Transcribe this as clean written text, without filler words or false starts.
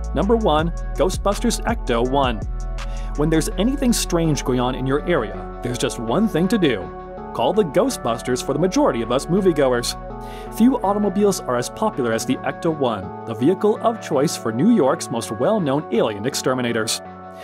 Number 1. Ghostbusters Ecto 1. When there's anything strange going on in your area, there's just one thing to do. Call the Ghostbusters for the majority of us moviegoers. Few automobiles are as popular as the Ecto 1, the vehicle of choice for New York's most well-known alien exterminators.